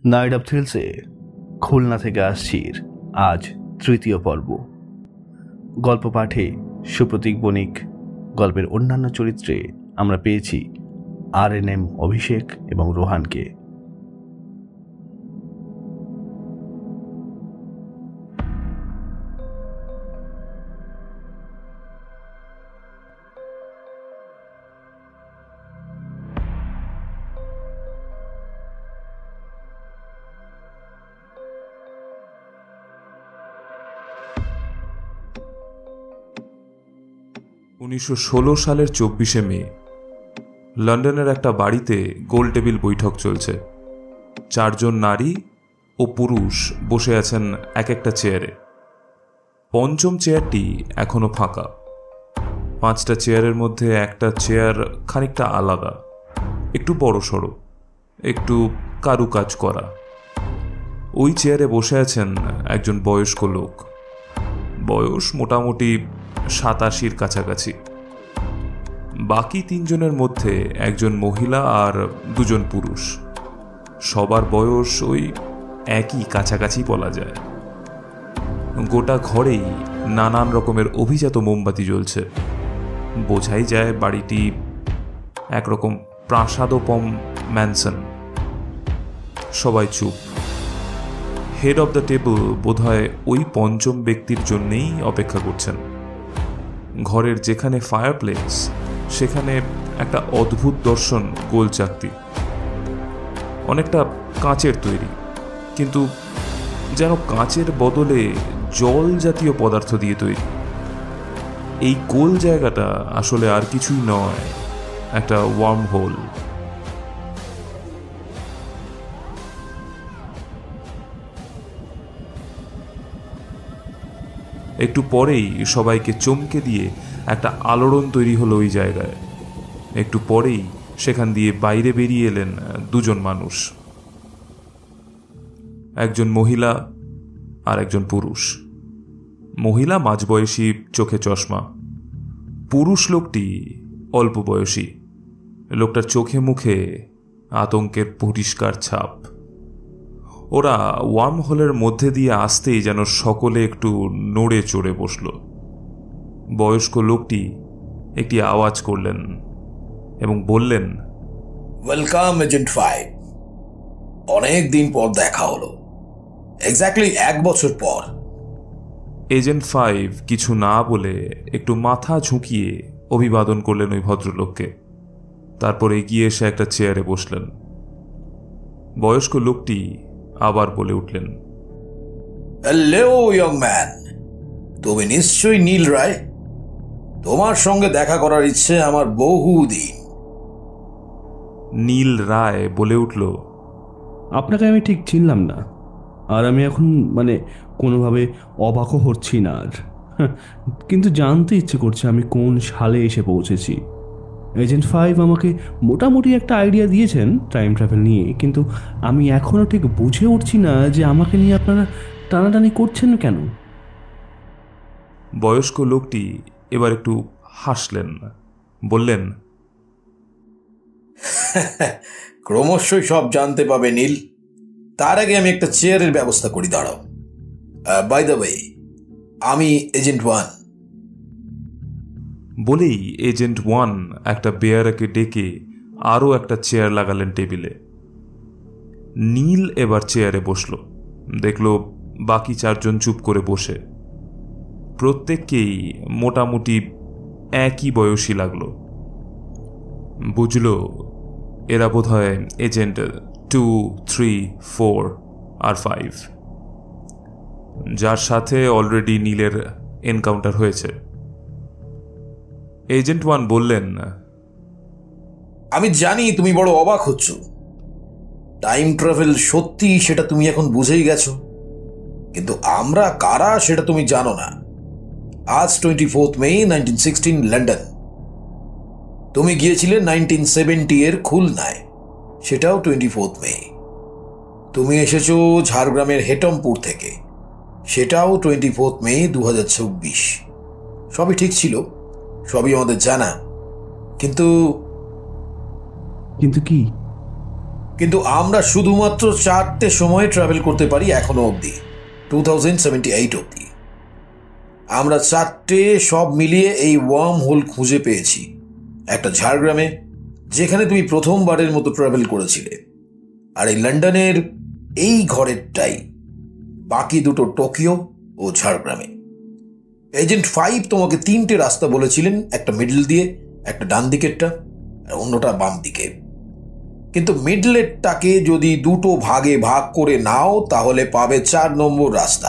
Night of থ্রিলসে Khulna থেকে আসছির আজ তৃতীয় পর্ব। গল্প পাঠে সুপ্রতীক বণিক। গল্পের অন্যান্য চরিত্রে আমরা পেয়েছি RNM অভিষেক এবং রোহানকে। 1916 সালের 24শে মে লন্ডনের একটা বাড়িতে গোল টেবিল বৈঠক চলছে। 4 জন নারী ও পুরুষ বসে আছেন এক একটা চেয়ারে। পঞ্চম চেয়ারটি এখনো ফাঁকা। 5টা চেয়ারের মধ্যে একটা চেয়ার খানিকটা আলাদা, একটু বড়সড়, একটু কারুকাজ করা। ওই চেয়ারে বসে আছেন একজন বয়স্ক লোক। বয়স মোটামুটি 87-র কাছাকাছি। বাকি 3 জনের মধ্যে একজন মহিলা আর 2 জন পুরুষ। সবার বয়স ওই একই কাছাকাছি বলা যায়। গোটা ঘরেই নানান রকমের অভিজাত মোমবাতি জ্বলছে। বোঝাই যায় বাড়িটি একরকম প্রাসাদোপম ম্যানসন। সবাই চুপ। হেড অব দ্য টেবল বোধহয় ওই পঞ্চম ব্যক্তির জন্যেই অপেক্ষা করছেন। ঘরের যেখানে ফায়ারপ্লেস সেখানে একটা অদ্ভুত দর্শন গোল চাকতি, অনেকটা কাঁচের তৈরি, কিন্তু যেন কাঁচের বদলে জল জাতীয় পদার্থ দিয়ে তৈরি। এই গোল জায়গাটা আসলে আর কিছুই নয়, একটা ওয়ার্ম হোল। একটু পরেই সবাইকে চমকে দিয়ে একটা আলোড়ন তৈরি হলো ওই জায়গায়। একটু পরেই সেখান দিয়ে বাইরে বেরিয়ে এলেন 2 জন মানুষ, একজন মহিলা আর একজন পুরুষ। মহিলা মাঝবয়সী, চোখে চশমা। পুরুষ লোকটি অল্প বয়সী। লোকটার চোখে মুখে আতঙ্কের পরিষ্কার ছাপ। ওরা ওয়ার্ম হোলের মধ্যে দিয়ে আসতেই যেন সকলে একটু নড়ে চড়ে বসল। বয়স্ক লোকটি একটি আওয়াজ করলেন এবং বললেন, ওয়েলকাম এজেন্ট 5। অনেক দিন পর দেখা হলো, এক্স্যাক্টলি 1 বছর পর। এজেন্ট 5 কিছু না বলে একটু মাথা ঝুঁকিয়ে অভিবাদন করলেন ওই ভদ্রলোককে। তারপর এগিয়ে এসে একটা চেয়ারে বসলেন। বয়স্ক লোকটি আবার বলে উঠলেন, হ্যালো ইয়ং ম্যান, তুমি নিশ্চয়ই নীল রায়। তোমার সঙ্গে দেখা করার ইচ্ছে আমার বহুদিন। নীল রায় বলে উঠল, আপনাকে আমি ঠিক চিনলাম না, আর আমি এখন কোনোভাবে অবাকও হচ্ছি না আর। কিন্তু জানতে ইচ্ছে করছে আমি কোন সালে এসে পৌঁছেছি। এজেন্ট 5 আমাকে মোটামুটি একটা আইডিয়া দিয়েছেন টাইম ট্রাভেল নিয়ে, কিন্তু আমি এখনও ঠিক বুঝে উঠছি না যে আমাকে নিয়ে আপনারা টানাটানি করছেন কেন। বয়স্ক লোকটি এবার একটু হাসলেন, বললেন, ক্রমশই সব জানতে পাবে নীল। তার আগে আমি একটা চেয়ারের ব্যবস্থা করি, দাঁড়াও। বাই দ্য ওয়ে, আমি এজেন্ট 1। বলেই এজেন্ট 1 একটা বেয়ারাকে ডেকে আরও একটা চেয়ার লাগালেন টেবিলে। নীল এবার চেয়ারে বসল। দেখল বাকি 4 জন চুপ করে বসে। প্রত্যেককেই মোটামুটি একই বয়সী লাগলো। বুঝল এরা বোধহয় এজেন্ট 2, 3, 4 আর 5, যার সাথে অলরেডি নীলের এনকাউন্টার হয়েছে। এজেন্ট 1 বললেন, আমি জানি তুমি বড় অবাক হচ্ছ। টাইম ট্রাভেল সত্যি, সেটা তুমি এখন বুঝেই গেছো, কিন্তু আমরা কারা সেটা তুমি জানো না। আজ 24 মে 1916 লন্ডন। তুমি গিয়েছিলে 1970 এর খুলনায়, সেটাও 24 মে। তুমি এসেছো ঝাড়গ্রামের হেটমপুর থেকে, সেটাও 24 মে 2024। সবই ঠিক ছিল, সবই আমাদের জানা, কিন্তু কিন্তু কি? কিন্তু আমরা শুধুমাত্র 4টে সময়ে ট্রাভেল করতে পারি এখনো অবধি, 2078 অবধি। আমরা 4টে সব মিলিয়ে এই ওয়ার্ম হোল খুঁজে পেয়েছি। একটা ঝাড়গ্রামে, যেখানে তুমি প্রথমবারের মতো ট্রাভেল করেছিলে, আর এই লন্ডনের এই ঘরেরটাই। বাকি দুটো টোকিও ও ঝাড়গ্রামে। এজেন্ট 5 তোমাকে 3টে রাস্তা বলেছিলেন, একটা মিডল দিয়ে, একটা ডান দিকেরটা আর অন্যটা বাম দিকে। কিন্তু মিডলেরটাকে যদি দুটো ভাগে ভাগ করে নাও তাহলে পাবে 4 নম্বর রাস্তা।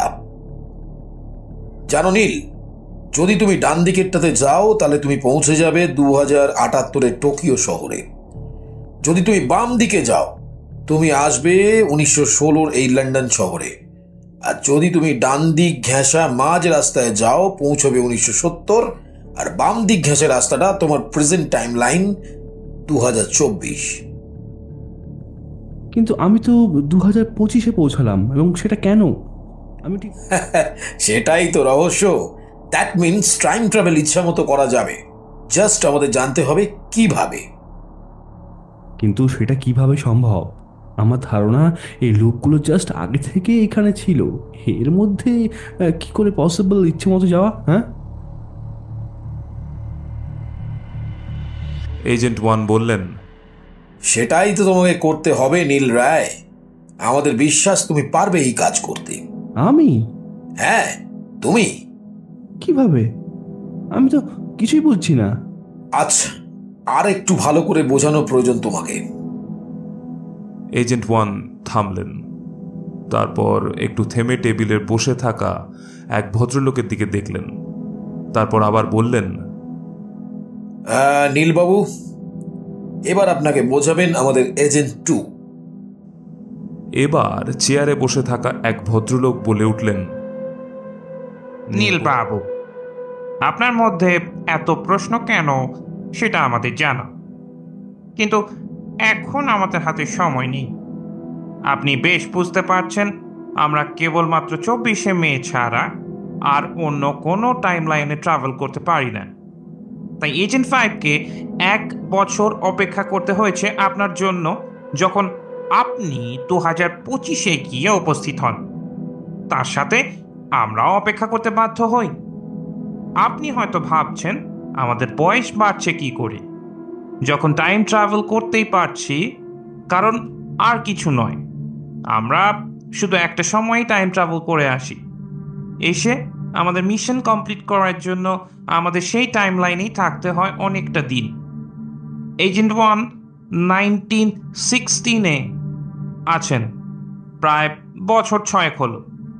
জানো নীল, যদি তুমি ডান দিকেরটাতে যাও তাহলে তুমি পৌঁছে যাবে 2078-এর টোকিও শহরে। যদি তুমি বাম দিকে যাও তুমি আসবে 1916-র এই লন্ডন শহরে। আর যদি তুমি ডান দিক ঘেঁষা মাঝ রাস্তায় যাও পৌঁছবে 1970, আর বাম দিক ঘেঁষা রাস্তাটা তোমার প্রেজেন্ট টাইম লাইন 2024। কিন্তু আমি তো 2025-এ পৌঁছালাম, এবং সেটা কেন? আমি ঠিক সেটাই তো রহস্য। দ্যাট মিনস টাইম ট্রাভেল ইচ্ছা মতো করা যাবে, জাস্ট আমাদের জানতে হবে কিভাবে। কিন্তু সেটা কিভাবে সম্ভব? আমার ধারণা এই লুপগুলো জাস্ট আগে থেকে এখানে ছিল। এর মধ্যে কি করে পসিবল ইচ্ছে মতো যাওয়া? হ্যাঁ, এজেন্ট 1 বললেন, সেটাই তো তোমাকে করতে হবে নীল রায়। আমাদের বিশ্বাস তুমি পারবে এই কাজ করতে। আমি? হ্যাঁ, তুমি। কিভাবে? আমি তো কিছুই বুঝছি না। আচ্ছা, আর একটু ভালো করে বোঝানো প্রয়োজন তোমাকে। এজেন্ট 1 থামলেন। তারপর একটু থেমে টেবিলের বসে থাকা এক ভদ্রলোকের দিকে দেখলেন। তারপর আবার বললেন, নীলবাবু, এবার আপনাকে বোঝাবেন আমাদের এজেন্ট 2। এবার চেয়ারে বসে থাকা এক ভদ্রলোক বলে উঠলেন, নীলবাবু, আপনার মধ্যে এত প্রশ্ন কেন সেটা আমাদের জানা, কিন্তু এখন আমাদের হাতে সময় নেই। আপনি বেশ বুঝতে পারছেন আমরা কেবলমাত্র 24শে মে ছাড়া আর অন্য কোনো টাইম লাইনে ট্রাভেল করতে পারি না। তাই এজেন্ট 5কে 1 বছর অপেক্ষা করতে হয়েছে আপনার জন্য, যখন আপনি 2025-এ গিয়ে উপস্থিত হন। তার সাথে আমরাও অপেক্ষা করতে বাধ্য হই। আপনি হয়তো ভাবছেন আমাদের বয়স বাড়ছে কি করে, যখন টাইম ট্রাভেল করতেই পারছি। কারণ আর কিছু নয়, আমরা শুধু একটা সময় টাইম ট্রাভেল করে আসি। এসে আমাদের মিশন কমপ্লিট করার জন্য আমাদের সেই টাইম লাইনেই থাকতে হয় অনেকটা দিন। এজেন্ট 1 1916-এ আছেন, প্রায় বছর 6 হলো।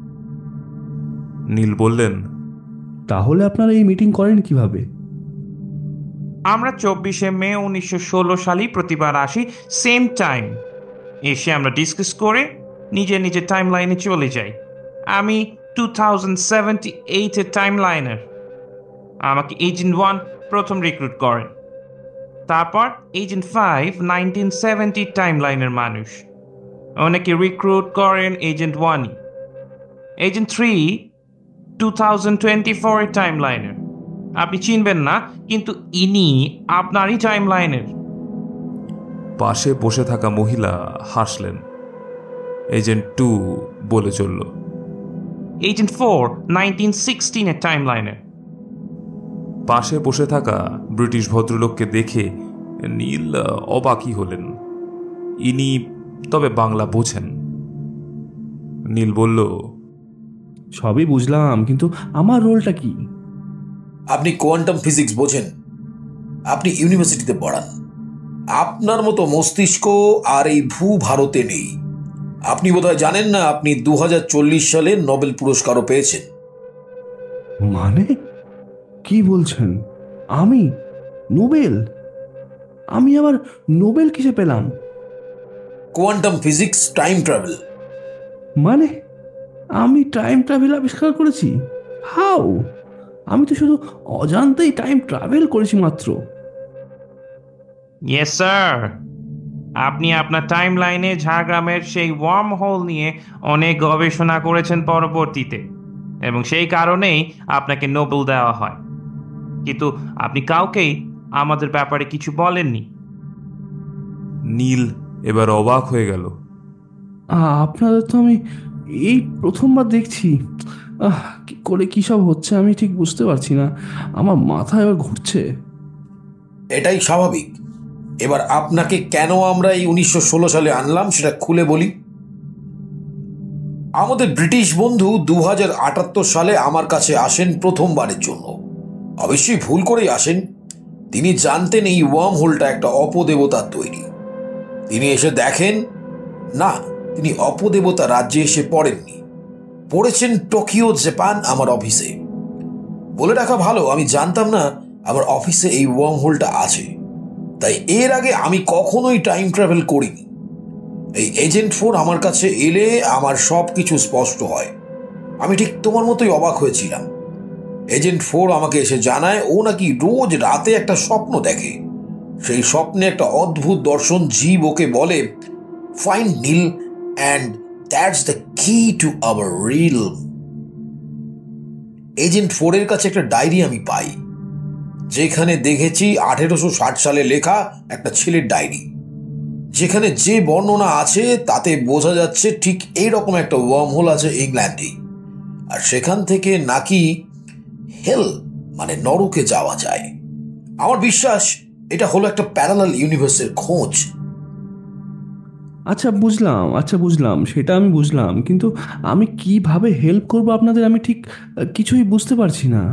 নীল বললেন, তাহলে আপনারা এই মিটিং করেন কিভাবে? আমরা 24শে মে 1916 সালেই প্রতিবার আসি, সেম টাইম। এসে আমরা ডিসকাস করে নিজে নিজে টাইম লাইনে চলে যাই। আমি 2078-এর টাইম লাইনের। আমাকে এজেন্ট 1 প্রথম রিক্রুট করেন। তারপর এজেন্ট 5 1970 টাইম লাইনের মানুষ, অনেকে রিক্রুট করেন এজেন্ট 1ই। এজেন্ট 3 2024-এর টাইম লাইনের। আপনি চিনবেন না, কিন্তু ইনি আপনারই টাইম লাইনের। পাশে বসে থাকা মহিলা হাসলেন। এজেন্ট 2 বলে চলল, এজেন্ট 4 1916-এর টাইম লাইনের। পাশে বসে থাকা ব্রিটিশ ভদ্রলোককে দেখে নীল অবাকই হলেন। ইনি তবে বাংলা বোঝেন। নীল বলল, সবই বুঝলাম, কিন্তু আমার রোলটা কি? আপনি কোয়ান্টাম ফিজিক্স বোঝেন, আপনি ইউনিভার্সিটিতে পড়ান। আপনার মতো মস্তিষ্ক আর এই ভূ ভারতে নেই। আপনি বোধহয় জানেন না আপনি 2040 সালে নোবেল পুরস্কারও পেয়েছেন। মানে কি বলছেন? আমি নোবেল? আমি আবার নোবেল কিসে পেলাম? Quantum physics, time travel. মানে আমি টাইম ট্রাভেল আবিষ্কার করেছি? হাউ? আমি তো শুধু অজান্তেই টাইম ট্রাভেল করেছি মাত্র। ইয়েস স্যার, আপনি আপনার টাইম লাইনে ঝাড়গ্রামের সেই ওয়ার্ম হোল নিয়ে অনেক গবেষণা করেছেন পরবর্তীতে, এবং সেই কারণেই আপনাকে নোবেল দেওয়া হয়। কিন্তু আপনি কাউকেই আমাদের ব্যাপারে কিছু বলেননি। নীল এবার অবাক হয়ে গেল। আপনাদের তো আমি এই প্রথমবার দেখছি। কি করে কী সব হচ্ছে আমি ঠিক বুঝতে পারছি না, আমার মাথা এবার ঘুরছে। এটাই স্বাভাবিক। এবার আপনাকে কেন আমরা এই 1916 সালে আনলাম সেটা খুলে বলি। আমাদের ব্রিটিশ বন্ধু 2078 সালে আমার কাছে আসেন প্রথমবারের জন্য। অবশ্যই ভুল করেই আসেন। তিনি জানতেন এই ওয়ার্ম হোলটা একটা অপদেবতার তৈরি। তিনি এসে দেখেন না, তিনি অপদেবতা রাজ্যে এসে পড়েননি, পড়েছেন টোকিও জাপান আমার অফিসে। বলে রাখা ভালো, আমি জানতাম না আমার অফিসে এই ওয়ার্ম হোলটা আছে। তাই এর আগে আমি কখনোই টাইম ট্রাভেল করিনি। এই এজেন্ট 4 আমার কাছে এলে আমার সব কিছু স্পষ্ট হয়। আমি ঠিক তোমার মতোই অবাক হয়েছিলাম। এজেন্ট 4 আমাকে এসে জানায় ও নাকি রোজ রাতে একটা স্বপ্ন দেখে। সেই স্বপ্নে একটা অদ্ভুত দর্শন জীব ওকে বলে, find Neel and that's the key to our reel. Agent 4 এর কাছে একটা ডায়েরি আমি পাই, যেখানে দেখেছি 1860 সালে লেখা একটা ছেলের ডায়েরি, যেখানে যে বর্ণনা আছে তাতে বোঝা যাচ্ছে ঠিক এইরকম একটা ওয়ার্ম হোল আছে ইংল্যান্ডে, আর সেখান থেকে নাকি হেল মানে নরকে যাওয়া যায়। আমার বিশ্বাস এটা হলো একটা প্যারালাল ইউনিভার্সের খোঁজ। আচ্ছা বুঝলাম, সেটা আমি বুঝলাম, কিন্তু আমি কিভাবে হেল্প করব আপনাদের আমি ঠিক কিছুই বুঝতে পারছি না।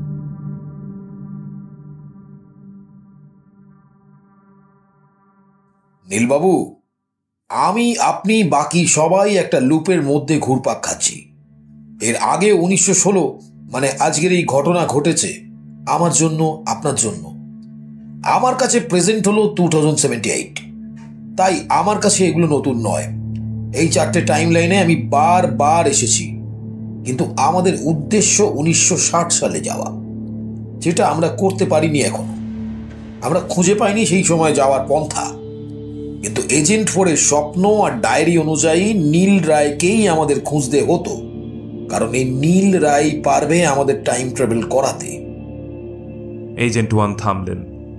নীলবাবু, আমি আপনি বাকি সবাই একটা লুপের মধ্যে ঘুরপাক খাচ্ছি। এর আগে 1916 মানে আজকের এই ঘটনা ঘটেছে আমার জন্য, আপনার জন্য। আমার কাছে প্রেজেন্ট হলো 2078, তাই আমার কাছে এগুলো নতুন নয়। এই 4টে টাইম লাইনে আমি বারবার এসেছি, কিন্তু আমাদের উদ্দেশ্য 1960 সালে যাওয়া, যেটা আমরা করতে পারিনি এখনো। আমরা খুঁজে পাইনি সেই সময় যাওয়ার পন্থা। কিন্তু এজেন্ট 4 এর স্বপ্ন আর ডায়েরি অনুযায়ী নীল রায়কেই আমাদের খুঁজতে হতো, কারণ এই নীল রায় পারবে আমাদের টাইম ট্রাভেল করাতে। এজেন্ট 1 থামলেন।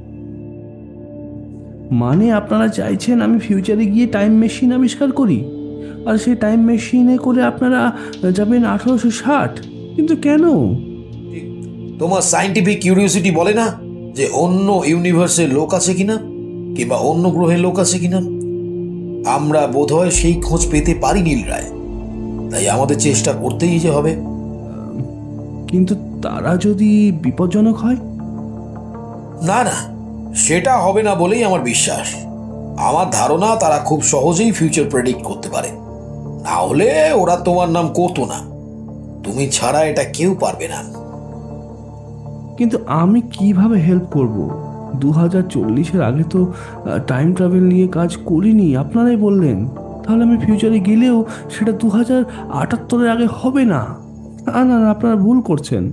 মানে আপনারা চাইছেন আমি ফিউচারে গিয়ে টাইম মেশিন আবিষ্কার করি, আর সেই টাইম মেশিনে করে আপনারা যাবেন 1860? কিন্তু কেন? তোমার সায়েন্টিফিক কিউরিওসিটি বলে না যে অন্য ইউনিভার্সের লোক আছে কিনা, কিংবা অন্য গ্রহের লোক আছে কিনা? আমরা বোধহয় সেই খোঁজ পেতে পারি নীল রায়, তাই আমাদের চেষ্টা করতেই যে হবে। কিন্তু তারা যদি বিপজ্জনক হয়? না না, সেটা হবে না বলেই আমার বিশ্বাস। আমার ধারণা তারা খুব সহজেই ফিউচার প্রেডিক্ট করতে পারে, না হলে ওরা তোমার নাম করতো না। তুমি ছাড়া এটা কেউ পারবে না। কিন্তু আমি কিভাবে হেল্প করব? 2040-এর আগে তো টাইম ট্রাভেল নিয়ে কাজ করিনি, আপনারাই বললেন। তাহলে আমি ফিউচারে গেলেও সেটা 2078-এর আগে হবে না। না না না, আপনারা ভুল করছেন।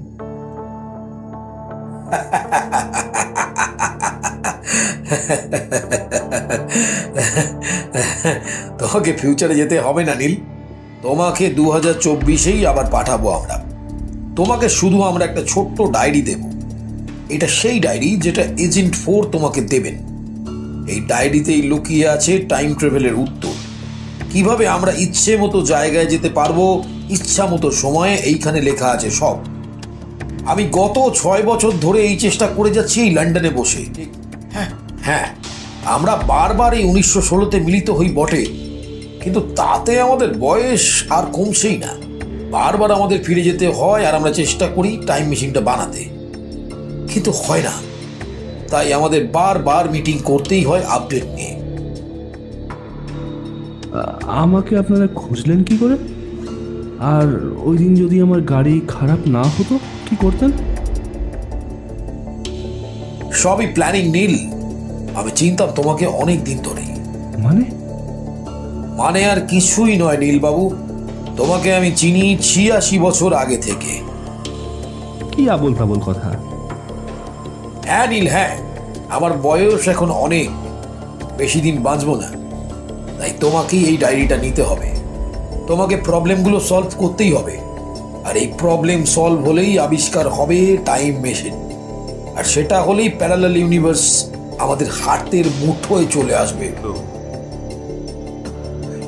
তোমাকে ফিউচারে যেতে হবে না নীল, তোমাকে 2024-এই আবার পাঠাবো আমরা। তোমাকে শুধু আমরা একটা ছোট্ট ডায়েরি দেব। এটা সেই ডায়েরি যেটা এজেন্ট 4 তোমাকে দেবেন। এই ডায়েরিতেই লুকিয়ে আছে টাইম ট্রাভেলের উত্তর, কিভাবে আমরা ইচ্ছে মতো জায়গায় যেতে পারবো, ইচ্ছা মতো সময়ে। এইখানে লেখা আছে সব। আমি গত 6 বছর ধরে এই চেষ্টা করে যাচ্ছি এই লন্ডনে বসে। হ্যাঁ হ্যাঁ, আমরা বারবার এই 1916-তে মিলিত হই বটে, কিন্তু তাতে আমাদের বয়স আর কমছেই না। বারবার আমাদের ফিরে যেতে হয়, আর আমরা চেষ্টা করি টাইম মেশিনটা বানাতে, কিন্তু হয় না। তাই আমাদের বারবার মিটিং করতেই হয় আপডেট নিয়ে। আমাকে আপনারা খুঁজলেন কি করে? আর ওই দিন যদি আমার গাড়ি খারাপ না হতো, কি করতেন? সবই প্ল্যানিং নীল। আমি চিনতাম তোমাকে অনেক দিন ধরেই। মানে আর কিছুই নয় নীলবাবু, তোমাকে আমি চিনি 86 বছর আগে থেকে। কি আবোল তাবোল কথা! হ্যাঁ নীল, হ্যাঁ, আমার বয়স এখন অনেক, বেশি দিন বাঁচবো না। তাই তোমাকেই এই ডায়েরিটা নিতে হবে। তোমাকে প্রবলেমগুলো সলভ করতেই হবে, আর এই প্রবলেম সলভ হলেই আবিষ্কার হবে টাইম মেশিন, আর সেটা হলেই প্যারালাল ইউনিভার্স আমাদের হাতের মুঠোয় চলে আসবে।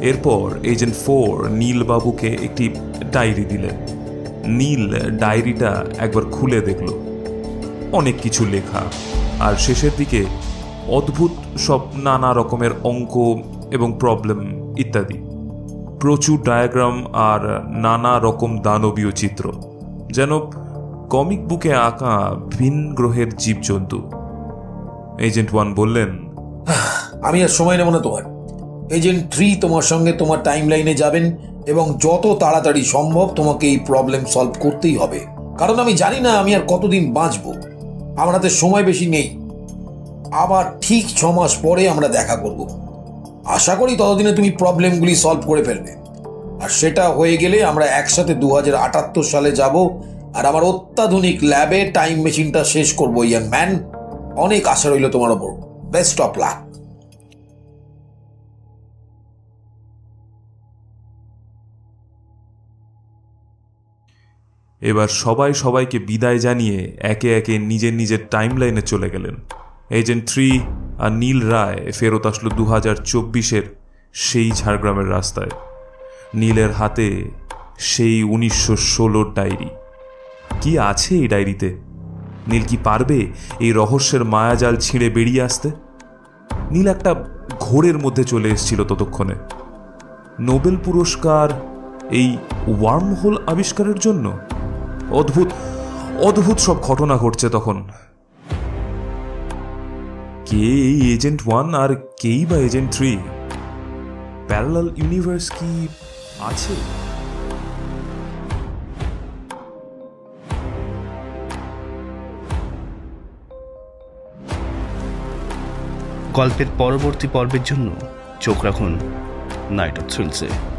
এরপর এজেন্ট 4 নীলবাবুকে একটি ডায়েরি দিলেন। নীল ডায়েরিটা একবার খুলে দেখল। অনেক কিছু লেখা, আর শেষের দিকে অদ্ভুত সব নানা রকমের অঙ্ক এবং প্রবলেম ইত্যাদি। প্রচুর ডায়াগ্রাম আর নানা রকম দানবীয় চিত্র, যেন কমিক বুকে আঁকা ভিন গ্রহের জীবজন্তু। এজেন্ট 1 বললেন, আমি আর সময় নেব না তোমার। এজেন্ট 3 তোমার সঙ্গে তোমার টাইম লাইনে যাবেন এবং যত তাড়াতাড়ি সম্ভব তোমাকে এই প্রবলেম সলভ করতেই হবে, কারণ আমি জানি না আমি আর কতদিন বাঁচব। আমার হাতে সময় বেশি নেই। আবার ঠিক 6 মাস পরে আমরা দেখা করব। আশা করি ততদিনে তুমি প্রবলেমগুলি সলভ করে ফেলবে, আর সেটা হয়ে গেলে আমরা একসাথে 2078 সালে যাব আর আমার অত্যাধুনিক ল্যাবে টাইম মেশিনটা শেষ করবো। ইয়াং ম্যান, অনেক আশা রইল তোমার ওপর। Best of luck. এবার সবাই সবাইকে বিদায় জানিয়ে একে একে নিজের নিজের টাইম লাইনে চলে গেলেন। এজেন্ট 3 আর নীল রায় ফেরত আসলো 2024-এর সেই ঝাড়গ্রামের রাস্তায়। নীলের হাতে সেই 1916 ডায়েরি। কি আছে এই ডায়েরিতে? নীল কি পারবে এই রহস্যের মায়াজাল ছিঁড়ে বেরিয়ে আসতে? নীল একটা ঘোরের মধ্যে চলে এসেছিল ততক্ষণে। নোবেল পুরস্কার এই ওয়ার্ম হোল আবিষ্কারের জন্য? অদ্ভুত অদ্ভুত সব ঘটনা ঘটছে তখন। কে এই এজেন্ট 1 আর কেই বা এজেন্ট 3? প্যারালাল ইউনিভার্স কি আছে? গল্পের পরবর্তী পর্বের জন্য চোখ রাখুন নাইট অফ থ্রিলসে।